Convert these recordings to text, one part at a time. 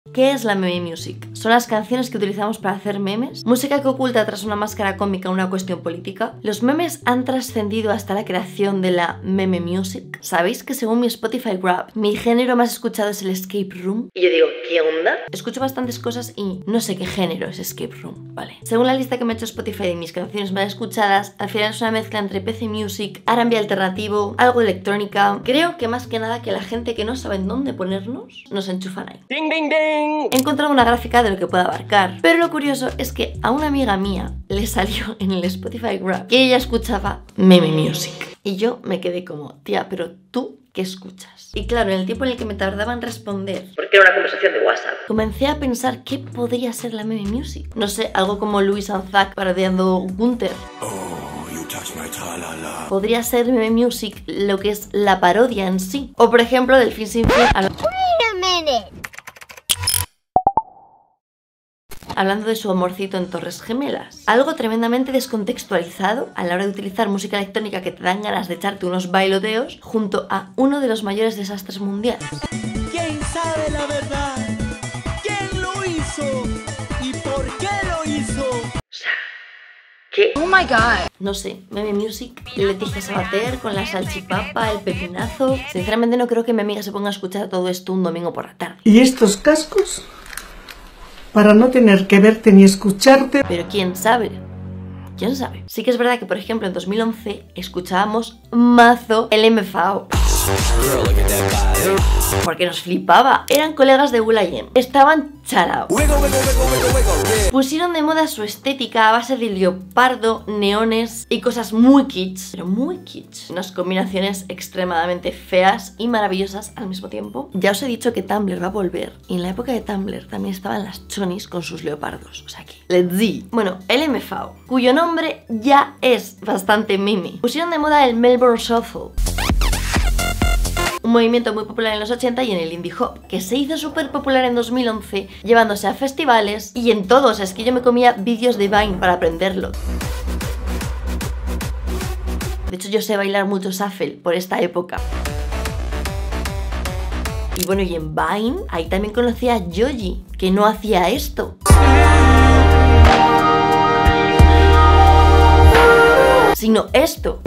¿Qué es la meme music? ¿Son las canciones que utilizamos para hacer memes? ¿Música que oculta tras una máscara cómica una cuestión política? ¿Los memes han trascendido hasta la creación de la meme music? ¿Sabéis que según mi Spotify Wrapped, mi género más escuchado es el escape room? Y yo digo, ¿qué onda? Escucho bastantes cosas y no sé qué género es escape room, ¿vale? Según la lista que me ha hecho Spotify de mis canciones más escuchadas, al final es una mezcla entre PC Music, R&B alternativo, algo de electrónica. Creo que más que nada que la gente que no sabe en dónde ponernos, nos enchufan ahí. ¡Ding, ding, ding! He encontrado una gráfica de lo que puede abarcar, pero lo curioso es que a una amiga mía le salió en el Spotify Wrapped que ella escuchaba meme music. Y yo me quedé como, tía, pero tú, ¿qué escuchas? Y claro, en el tiempo en el que me tardaba en responder, porque era una conversación de WhatsApp, comencé a pensar qué podría ser la meme music. No sé, algo como Louis and Zach parodiando Gunther. Podría ser meme music lo que es la parodia en sí. O por ejemplo, Delfín sin fin. Hablando de su amorcito en Torres Gemelas. Algo tremendamente descontextualizado a la hora de utilizar música electrónica que te dan ganas de echarte unos bailoteos junto a uno de los mayores desastres mundiales. ¿Quién sabe la verdad? ¿Quién lo hizo? ¿Y por qué lo hizo? ¿Qué? Oh my god. No sé, meme music, Leticia Sabater con la salchipapa, el pepinazo. Sinceramente no creo que mi amiga se ponga a escuchar todo esto un domingo por la tarde. ¿Y estos cascos? Para no tener que verte ni escucharte. Pero quién sabe. ¿Quién sabe? Sí que es verdad que, por ejemplo, en 2011 escuchábamos mazo el MFAO. Porque nos flipaba. Eran colegas de will.i.am. Estaban chalaos. Pusieron de moda su estética a base de leopardo, neones y cosas muy kitsch. Pero muy kitsch. Unas combinaciones extremadamente feas y maravillosas al mismo tiempo. Ya os he dicho que Tumblr va a volver. Y en la época de Tumblr también estaban las chonis con sus leopardos. O sea que, let's see. Bueno, el MFAO, cuyo nombre ya es bastante meme. Pusieron de moda el Melbourne Shuffle. Un movimiento muy popular en los 80 y en el indie hop, que se hizo súper popular en 2011, llevándose a festivales y en todos. Es que yo me comía vídeos de Vine para aprenderlo. De hecho, yo sé bailar mucho shuffle por esta época. Y bueno, y en Vine, ahí también conocí a Joji, que no hacía esto. Sino esto.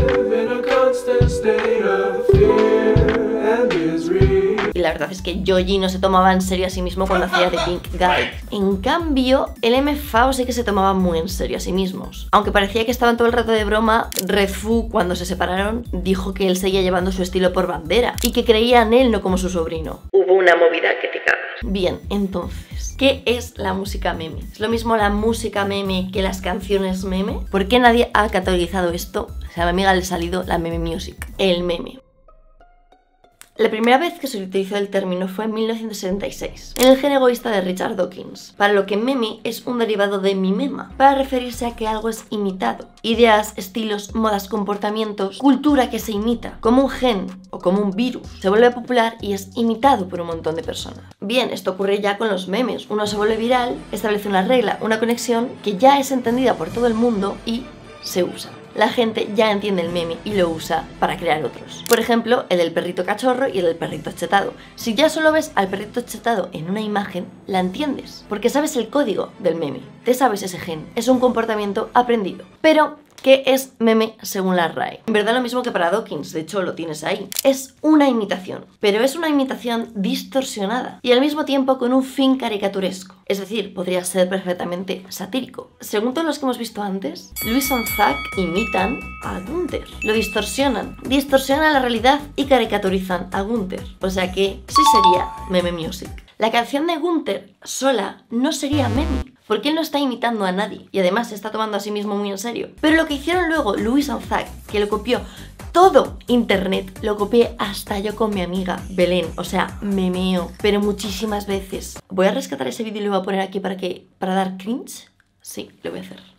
Y la verdad es que Joji no se tomaba en serio a sí mismo cuando hacía The Pink Guy. En cambio, el MFAO sí que se tomaba muy en serio a sí mismos. Aunque parecía que estaban todo el rato de broma, Redfoo, cuando se separaron, dijo que él seguía llevando su estilo por bandera y que creía en él, no como su sobrino. Hubo una movida que te cagas. Bien, entonces, ¿qué es la música meme? ¿Es lo mismo la música meme que las canciones meme? ¿Por qué nadie ha categorizado esto? O sea, a mi amiga le ha salido la meme music, el meme. La primera vez que se utilizó el término fue en 1976, en el Gen egoísta de Richard Dawkins, para lo que meme es un derivado de mimema, para referirse a que algo es imitado. Ideas, estilos, modas, comportamientos, cultura que se imita, como un gen o como un virus. Se vuelve popular y es imitado por un montón de personas. Bien, esto ocurre ya con los memes. Uno se vuelve viral, establece una regla, una conexión que ya es entendida por todo el mundo y se usa. La gente ya entiende el meme y lo usa para crear otros. Por ejemplo, el del perrito cachorro y el del perrito chetado. Si ya solo ves al perrito chetado en una imagen, la entiendes, porque sabes el código del meme. Te sabes ese gen. Es un comportamiento aprendido. Pero ¿qué es meme según la RAE? En verdad lo mismo que para Dawkins, de hecho lo tienes ahí. Es una imitación, pero es una imitación distorsionada y al mismo tiempo con un fin caricaturesco. Es decir, podría ser perfectamente satírico. Según todos los que hemos visto antes, Louis and Zach imitan a Gunther. Lo distorsionan la realidad y caricaturizan a Gunther. O sea que sí sería meme music. La canción de Gunther sola no sería meme, porque él no está imitando a nadie y además se está tomando a sí mismo muy en serio. Pero lo que hicieron luego Louis and Zach, que lo copió todo internet, lo copié hasta yo con mi amiga Belén, o sea, memeo, pero muchísimas veces. Voy a rescatar ese vídeo y lo voy a poner aquí para dar cringe. Sí, lo voy a hacer.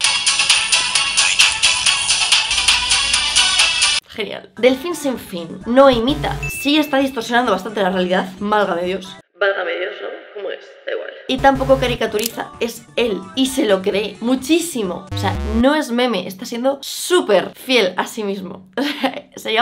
Genial. Delfín sin fin no imita, sí está distorsionando bastante la realidad, válgame Dios. Válgame Dios, ¿no? ¿Cómo es? Da igual. Y tampoco caricaturiza, es él. Y se lo cree muchísimo. O sea, no es meme, está siendo súper fiel a sí mismo. O sea, se llama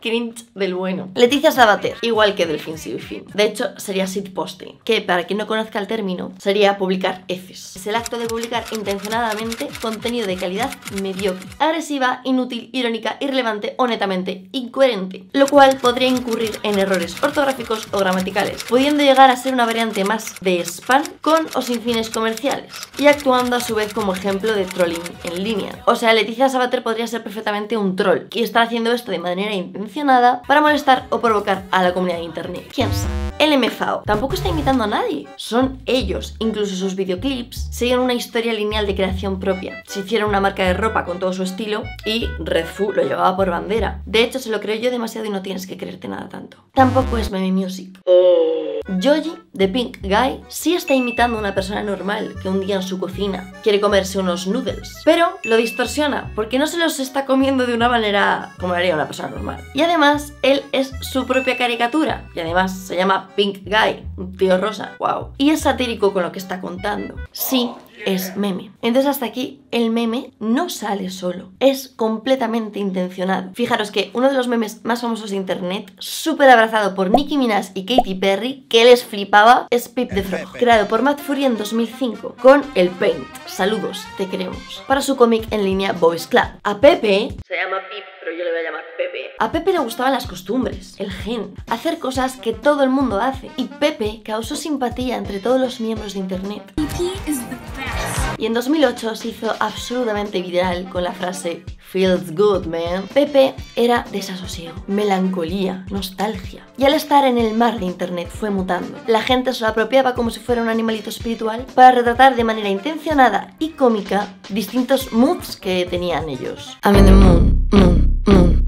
cringe del bueno. Leticia Sabater, igual que Delfín Fin. De hecho, sería shitposting, que para quien no conozca el término, sería publicar heces. Es el acto de publicar intencionadamente contenido de calidad mediocre, agresiva, inútil, irónica, irrelevante o netamente incoherente, lo cual podría incurrir en errores ortográficos o gramaticales, pudiendo llegar a ser una variante más de spam con o sin fines comerciales, y actuando a su vez como ejemplo de trolling en línea. O sea, Leticia Sabater podría ser perfectamente un troll y estar haciendo esto de manera intencionada para molestar o provocar a la comunidad de internet. ¿Quién sabe? El MFAO tampoco está imitando a nadie, son ellos. Incluso sus videoclips siguen una historia lineal de creación propia. Se hicieron una marca de ropa con todo su estilo y Redfoo lo llevaba por bandera. De hecho, se lo creo yo demasiado y no tienes que creerte nada tanto. Tampoco es Meme Music. Joji, de Pink Guy, sí está imitando a una persona normal que un día en su cocina quiere comerse unos noodles, pero lo distorsiona porque no se los está comiendo de una manera como lo haría una persona normal. Y además, él es su propia caricatura y además se llama Pink Guy, un tío rosa, wow. Y es satírico con lo que está contando. Sí, es meme. Entonces hasta aquí el meme no sale solo, es completamente intencionado. Fijaros que uno de los memes más famosos de internet, súper abrazado por Nicki Minaj y Katy Perry, que les flipaba, es Pip the Frog, creado por Matt Fury en 2005 con el Paint, saludos, te queremos, para su cómic en línea Boys Club. A Pepe, se llama Pip, pero yo le voy a llamar Pepe. A Pepe le gustaban las costumbres, el gen, hacer cosas que todo el mundo hace, y Pepe causó simpatía entre todos los miembros de internet. Y en 2008 se hizo absolutamente viral con la frase "Feels good, man". Pepe era desasosiego, melancolía, nostalgia. Y al estar en el mar de internet fue mutando. La gente se lo apropiaba como si fuera un animalito espiritual para retratar de manera intencionada y cómica distintos moods que tenían ellos. I'm in the moon, moon, moon.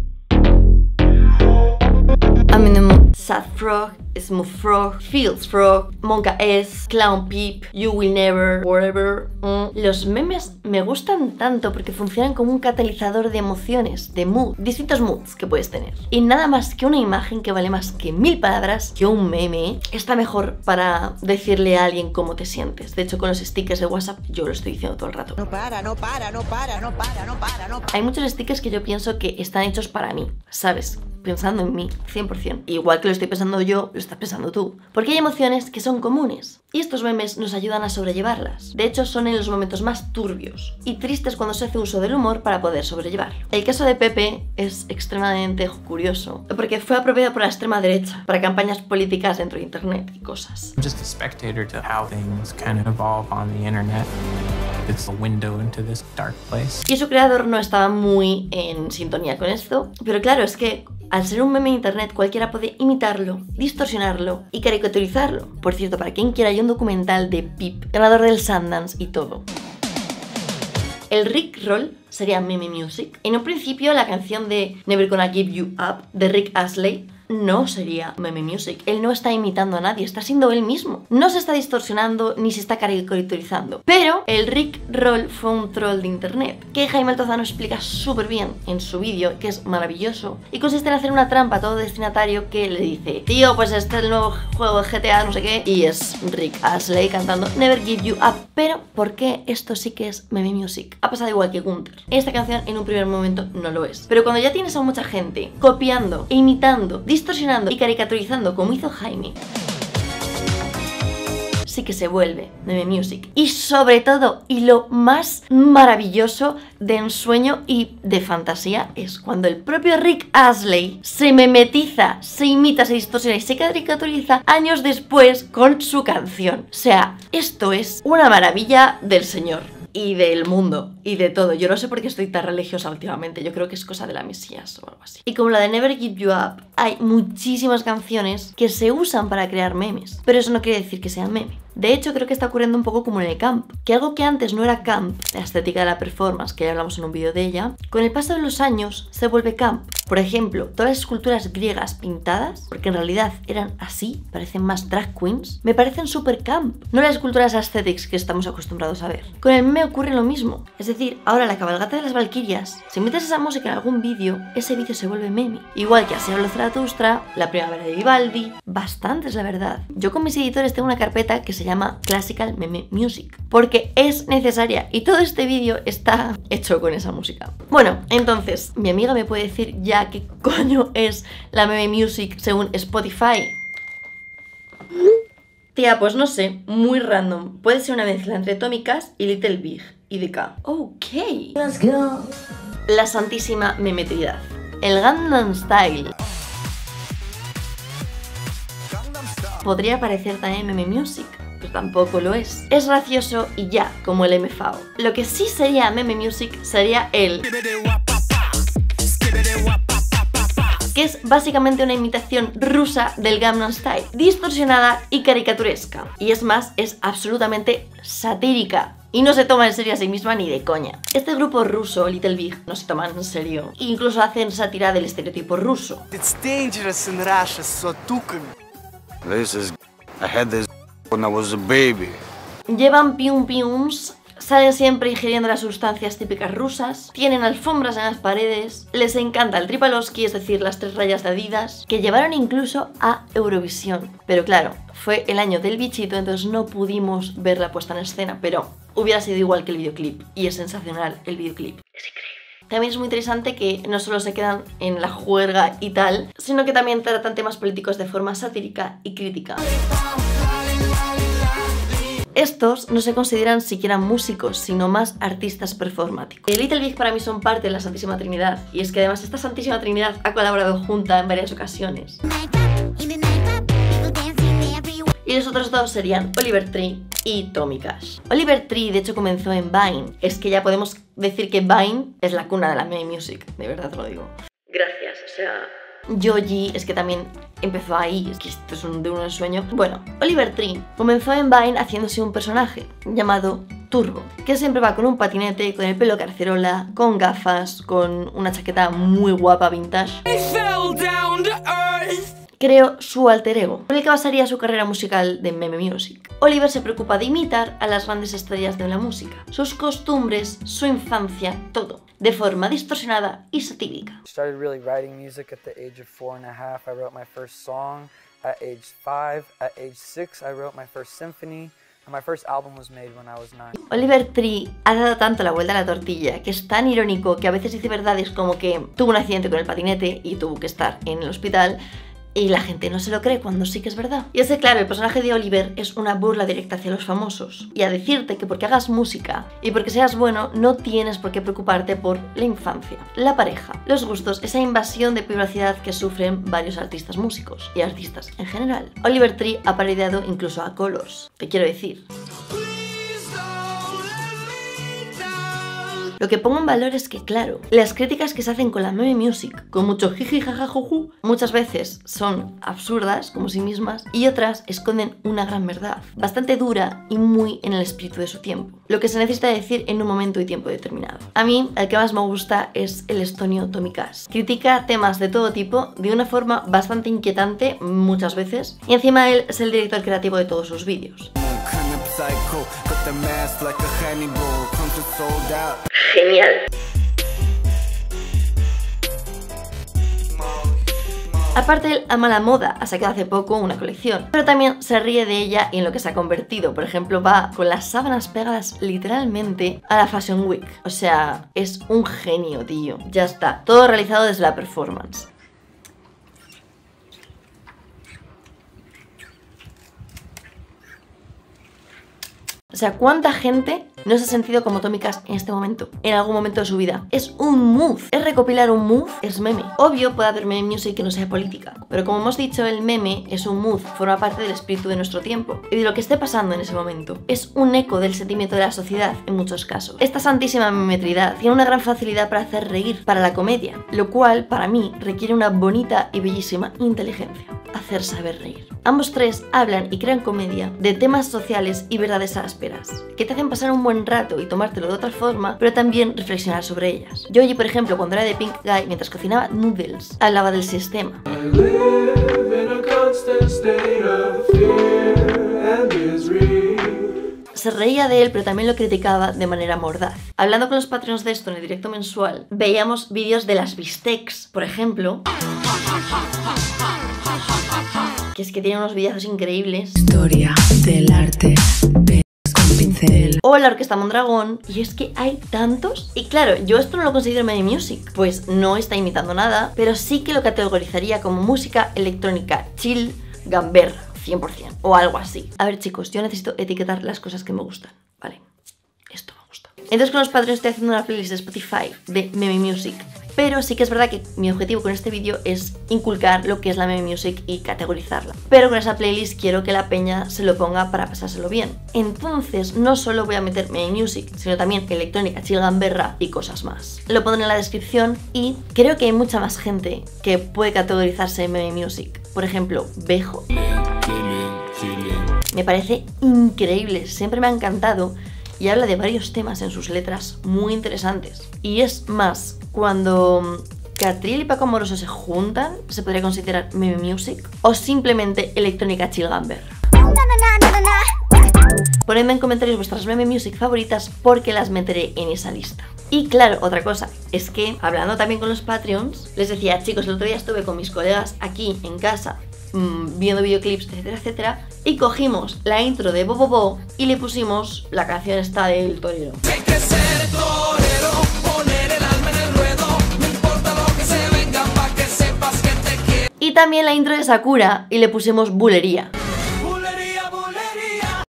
I'm in the moon. Sad Frog, Smooth Frog, Feels Frog, Monka S, Clown Pip, You Will Never, Whatever. Los memes me gustan tanto porque funcionan como un catalizador de emociones, de mood, distintos moods que puedes tener. Y nada más que una imagen que vale más que 1000 palabras, que un meme, está mejor para decirle a alguien cómo te sientes. De hecho, con los stickers de WhatsApp yo lo estoy diciendo todo el rato. No para, no para, no para, no para, no para, no para. Hay muchos stickers que yo pienso que están hechos para mí, ¿sabes? Pensando en mí, 100%. Igual que lo estoy pensando yo, lo estás pensando tú. Porque hay emociones que son comunes y estos memes nos ayudan a sobrellevarlas. De hecho, son en los momentos más turbios y tristes cuando se hace uso del humor para poder sobrellevarlo. El caso de Pepe es extremadamente curioso porque fue apropiado por la extrema derecha para campañas políticas dentro de internet y cosas. I'm just a spectator to how things kind of evolve on the internet. It's a window into this dark place. Y su creador no estaba muy en sintonía con esto, pero claro, es que al ser un meme de internet cualquiera puede imitarlo, distorsionarlo y caricaturizarlo. Por cierto, para quien quiera, hay un documental de Pip, ganador del Sundance y todo. El Rickroll sería Meme Music. En un principio la canción de Never Gonna Give You Up de Rick Astley no sería Meme Music. Él no está imitando a nadie, está siendo él mismo. No se está distorsionando ni se está caricaturizando. Pero el Rickroll fue un troll de internet, que Jaime Altozano explica súper bien en su vídeo, que es maravilloso, y consiste en hacer una trampa a todo destinatario que le dice: tío, pues este es el nuevo juego de GTA, no sé qué, y es Rick Astley cantando Never Give You Up. Pero, ¿por qué esto sí que es Meme Music? Ha pasado igual que Gunther. Esta canción en un primer momento no lo es. Pero cuando ya tienes a mucha gente copiando, e imitando, distorsionando y caricaturizando como hizo Jaime, sí que se vuelve Meme Music. Y sobre todo, y lo más maravilloso de ensueño y de fantasía, es cuando el propio Rick Astley se memetiza, se imita, se distorsiona y se caricaturiza años después con su canción. O sea, esto es una maravilla del señor y del mundo y de todo. Yo no sé por qué estoy tan religiosa últimamente, yo creo que es cosa de la Mesías o algo así. Y como la de Never Give You Up, hay muchísimas canciones que se usan para crear memes, pero eso no quiere decir que sean meme. De hecho, creo que está ocurriendo un poco como en el camp, que algo que antes no era camp, la estética de la performance, que ya hablamos en un vídeo de ella, con el paso de los años se vuelve camp. Por ejemplo, todas las esculturas griegas pintadas, porque en realidad eran así, parecen más drag queens, me parecen súper camp, no las esculturas aesthetics que estamos acostumbrados a ver. Con el meme también ocurre lo mismo. Es decir, ahora la cabalgata de las Valquirias, si metes esa música en algún vídeo, ese vídeo se vuelve meme. Igual que Así habló Zaratustra, La primavera de Vivaldi, bastantes la verdad. Yo con mis editores tengo una carpeta que se llama Classical Meme Music, porque es necesaria y todo este vídeo está hecho con esa música. Bueno, entonces, mi amiga me puede decir ya qué coño es la Meme Music según Spotify. Tía, pues no sé, muy random. Puede ser una mezcla entre Tommy Cash y Little Big y DK. Ok. Let's go. La santísima memetridad. El Gangnam Style. Podría parecer también meme music, pero tampoco lo es. Es gracioso y ya, como el MFAO. Lo que sí sería meme music sería el... que es básicamente una imitación rusa del Gangnam Style, distorsionada y caricaturesca. Y es más, es absolutamente satírica. Y no se toma en serio a sí misma ni de coña. Este grupo ruso, Little Big, no se toman en serio. E incluso hacen sátira del estereotipo ruso. It's dangerous in Russia, so This is... I had this when I was a baby. Llevan pium-piums, salen siempre ingiriendo las sustancias típicas rusas, tienen alfombras en las paredes, les encanta el Tripalowski, es decir, las 3 rayas de Adidas, que llevaron incluso a Eurovisión. Pero claro, fue el año del bichito, entonces no pudimos ver la puesta en escena, pero hubiera sido igual que el videoclip, y es sensacional el videoclip. Es increíble. También es muy interesante que no solo se quedan en la juerga y tal, sino que también tratan temas políticos de forma satírica y crítica. Estos no se consideran siquiera músicos, sino más artistas performáticos. El Little Big para mí son parte de la Santísima Trinidad, y es que además esta Santísima Trinidad ha colaborado junta en varias ocasiones. Y los otros dos serían Oliver Tree y Tommy Cash. Oliver Tree de hecho comenzó en Vine. Es que ya podemos decir que Vine es la cuna de la meme music, de verdad te lo digo. Gracias, o sea... Yoji es que también empezó ahí, es que esto es de un ensueño. Bueno, Oliver Tree comenzó en Vine haciéndose un personaje llamado Turbo, que siempre va con un patinete, con el pelo carcerola, con gafas, con una chaqueta muy guapa vintage. Creó su alter ego, con el que basaría su carrera musical de meme music. Oliver se preocupa de imitar a las grandes estrellas de la música, sus costumbres, su infancia, todo, de forma distorsionada y satírica. Started really writing music at the age of 4.5. I wrote my first song. At age 5, at age 6, I wrote my first symphony. And my first album was made when I was 9. Oliver Tree ha dado tanto la vuelta a la tortilla que es tan irónico que a veces dice verdades como que tuvo un accidente con el patinete y tuvo que estar en el hospital. Y la gente no se lo cree cuando sí que es verdad. Y es que claro, el personaje de Oliver es una burla directa hacia los famosos. Y a decirte que porque hagas música y porque seas bueno, no tienes por qué preocuparte por la infancia, la pareja, los gustos, esa invasión de privacidad que sufren varios artistas músicos y artistas en general. Oliver Tree ha parodiado incluso a Colors. Te quiero decir... Lo que pongo en valor es que, claro, las críticas que se hacen con la meme music, con mucho jiji jajajuju, muchas veces son absurdas como sí mismas y otras esconden una gran verdad, bastante dura y muy en el espíritu de su tiempo. Lo que se necesita decir en un momento y tiempo determinado. A mí, el que más me gusta es el estonio Tommy Cash. Critica temas de todo tipo de una forma bastante inquietante muchas veces y encima él es el director creativo de todos sus vídeos. Genial. Aparte, él ama la moda, ha sacado hace poco una colección, pero también se ríe de ella y en lo que se ha convertido. Por ejemplo, va con las sábanas pegadas literalmente a la Fashion Week. O sea, es un genio, tío. Ya está, todo realizado desde la performance. O sea, ¿cuánta gente no se ha sentido como Tommy Cash en este momento? En algún momento de su vida. Es un mood. Es recopilar un mood, es meme. Obvio puede haber meme music que no sea política, pero como hemos dicho, el meme es un mood, forma parte del espíritu de nuestro tiempo y de lo que esté pasando en ese momento. Es un eco del sentimiento de la sociedad en muchos casos. Esta santísima memetridad tiene una gran facilidad para hacer reír, para la comedia, lo cual para mí requiere una bonita y bellísima inteligencia. Hacer saber reír. Ambos tres hablan y crean comedia de temas sociales y verdades ásperas, que te hacen pasar un buen rato y tomártelo de otra forma, pero también reflexionar sobre ellas. Yoji, por ejemplo, cuando era de Pink Guy, mientras cocinaba noodles, hablaba del sistema. se reía de él, pero también lo criticaba de manera mordaz. Hablando con los Patreons de esto en el directo mensual, veíamos vídeos de las Bistecs, por ejemplo, que es que tiene unos videazos increíbles. Historia del arte con pincel. O la Orquesta Mondragón, y es que hay tantos. Y claro, yo esto no lo considero meme music, pues no está imitando nada, pero sí que lo categorizaría como música electrónica chill, gamberra, 100%, o algo así. A ver chicos, yo necesito etiquetar las cosas que me gustan, ¿vale? Esto me gusta. Entonces con los Patreons estoy haciendo una playlist de Spotify de meme music, pero sí que es verdad que mi objetivo con este vídeo es inculcar lo que es la meme music y categorizarla. Pero con esa playlist quiero que la peña se lo ponga para pasárselo bien. Entonces no solo voy a meter meme music, sino también electrónica, chill, gamberra y cosas más. Lo pondré en la descripción y creo que hay mucha más gente que puede categorizarse en meme music. Por ejemplo, Bejo. Me parece increíble, siempre me ha encantado. Y habla de varios temas en sus letras muy interesantes. Y es más, cuando Catriel y Paco Amoroso se juntan, ¿se podría considerar meme music? ¿O simplemente electrónica chill gamberra? Ponedme en comentarios vuestras meme music favoritas porque las meteré en esa lista. Y claro, otra cosa, es que hablando también con los Patreons, les decía, chicos, el otro día estuve con mis colegas aquí en casa viendo videoclips, etcétera, etcétera, y cogimos la intro de Bobobo y le pusimos la canción esta del torero. Hay que ser torero, poner el alma en el ruedo, no importa lo que se venga, pa' que sepas que te quiero. Y también la intro de Sakura y le pusimos Bulería. Bulería, bulería,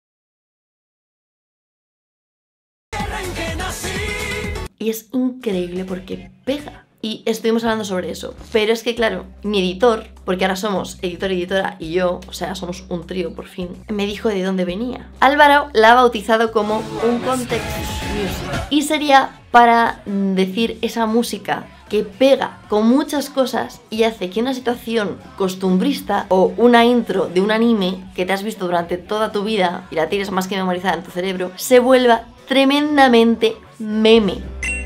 tierra en que nací. Y es increíble porque pega. Y estuvimos hablando sobre eso. Pero es que claro, mi editor, porque ahora somos editor, editora y yo, o sea, somos un trío por fin, me dijo de dónde venía. Álvaro la ha bautizado como un context music. Y sería para decir esa música que pega con muchas cosas y hace que una situación costumbrista o una intro de un anime que te has visto durante toda tu vida y la tienes más que memorizada en tu cerebro, se vuelva tremendamente meme.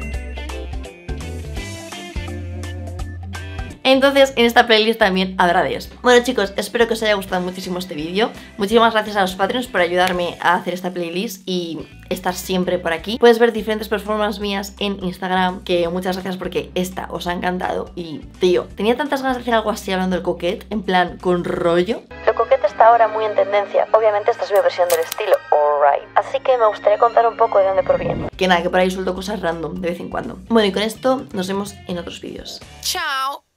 Entonces en esta playlist también habrá de esto. Bueno chicos, espero que os haya gustado muchísimo este vídeo. Muchísimas gracias a los Patreons por ayudarme a hacer esta playlist y estar siempre por aquí. Puedes ver diferentes performances mías en Instagram, que muchas gracias porque esta os ha encantado. Y tío, tenía tantas ganas de hacer algo así hablando del coquette, en plan con rollo. Lo coquette está ahora muy en tendencia. Obviamente esta es mi versión del estilo, alright. Así que me gustaría contar un poco de dónde proviene. Que nada, que por ahí suelto cosas random de vez en cuando. Bueno, y con esto nos vemos en otros vídeos. Chao.